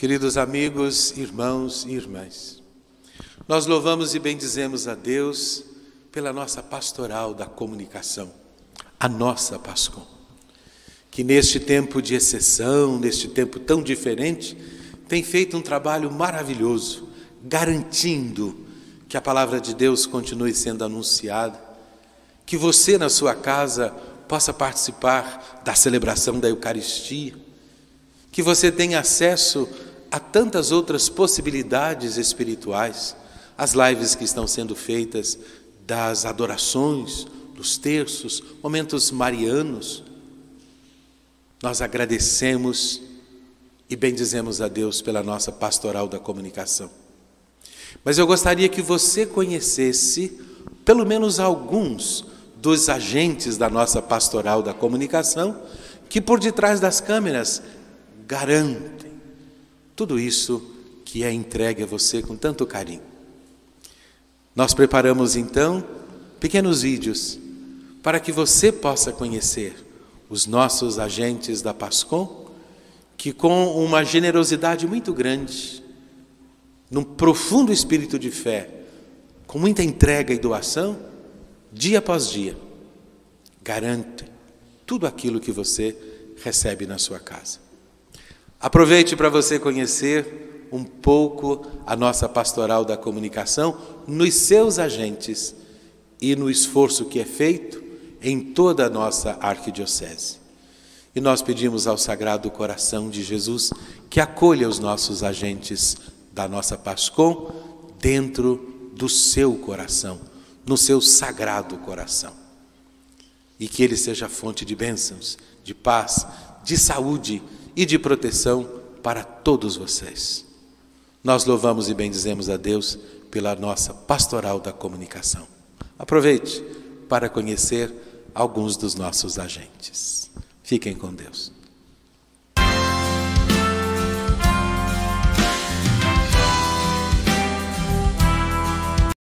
Queridos amigos, irmãos e irmãs, nós louvamos e bendizemos a Deus pela nossa pastoral da comunicação, a nossa Pascom, que neste tempo de exceção, neste tempo tão diferente, tem feito um trabalho maravilhoso, garantindo que a palavra de Deus continue sendo anunciada, que você na sua casa possa participar da celebração da Eucaristia, que você tenha acesso a tantas outras possibilidades espirituais, as lives que estão sendo feitas das adorações, dos terços, momentos marianos. Nós agradecemos e bendizemos a Deus pela nossa pastoral da comunicação. Mas eu gostaria que você conhecesse pelo menos alguns dos agentes da nossa pastoral da comunicação que por detrás das câmeras garantem tudo isso que é entregue a você com tanto carinho. Nós preparamos então pequenos vídeos para que você possa conhecer os nossos agentes da Pascom, que com uma generosidade muito grande, num profundo espírito de fé, com muita entrega e doação, dia após dia, garantem tudo aquilo que você recebe na sua casa. Aproveite para você conhecer um pouco a nossa pastoral da comunicação nos seus agentes e no esforço que é feito em toda a nossa arquidiocese. E nós pedimos ao Sagrado Coração de Jesus que acolha os nossos agentes da nossa Pascom dentro do seu coração, no seu sagrado coração. E que ele seja fonte de bênçãos, de paz, de saúde e de proteção para todos vocês. Nós louvamos e bendizemos a Deus pela nossa pastoral da comunicação. Aproveite para conhecer alguns dos nossos agentes. Fiquem com Deus.